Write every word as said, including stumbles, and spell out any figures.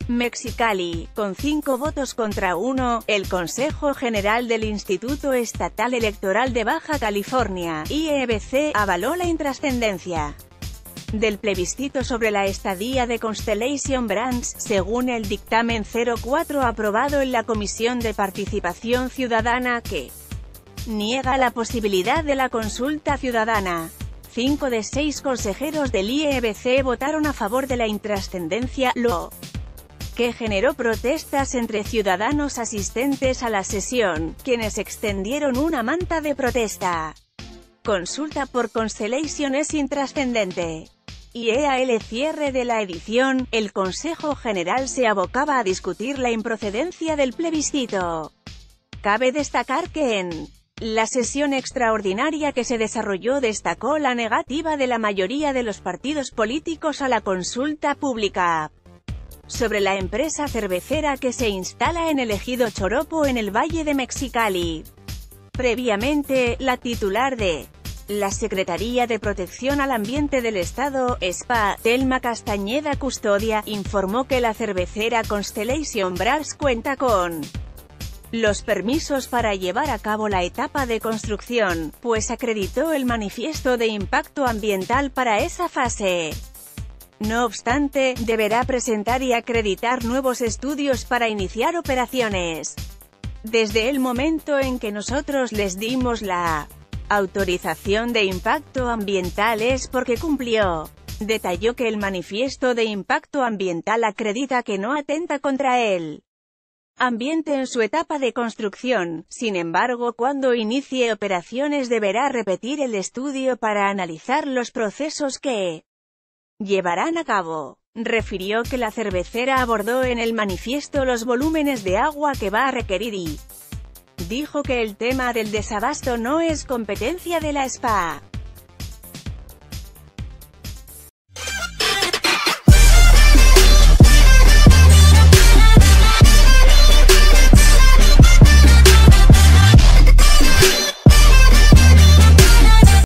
Mexicali, con cinco votos contra uno, el Consejo General del Instituto Estatal Electoral de Baja California, I E B C, avaló la intrascendencia del plebiscito sobre la estadía de Constellation Brands, según el dictamen cero cuatro aprobado en la Comisión de Participación Ciudadana, que niega la posibilidad de la consulta ciudadana. Cinco de seis consejeros del I E B C votaron a favor de la intrascendencia, lo que generó protestas entre ciudadanos asistentes a la sesión, quienes extendieron una manta de protesta. Consulta por Constellation es intrascendente. Y al cierre de la edición, el Consejo General se abocaba a discutir la improcedencia del plebiscito. Cabe destacar que en la sesión extraordinaria que se desarrolló destacó la negativa de la mayoría de los partidos políticos a la consulta pública sobre la empresa cervecera que se instala en el ejido Choropo en el Valle de Mexicali. Previamente, la titular de la Secretaría de Protección al Ambiente del Estado, S P A, Thelma Castañeda Custodia, informó que la cervecera Constellation Brands cuenta con los permisos para llevar a cabo la etapa de construcción, pues acreditó el manifiesto de impacto ambiental para esa fase. No obstante, deberá presentar y acreditar nuevos estudios para iniciar operaciones. Desde el momento en que nosotros les dimos la autorización de impacto ambiental es porque cumplió. Detalló que el manifiesto de impacto ambiental acredita que no atenta contra el ambiente en su etapa de construcción. Sin embargo, cuando inicie operaciones deberá repetir el estudio para analizar los procesos que llevarán a cabo. Refirió que la cervecera abordó en el manifiesto los volúmenes de agua que va a requerir y dijo que el tema del desabasto no es competencia de la S P A.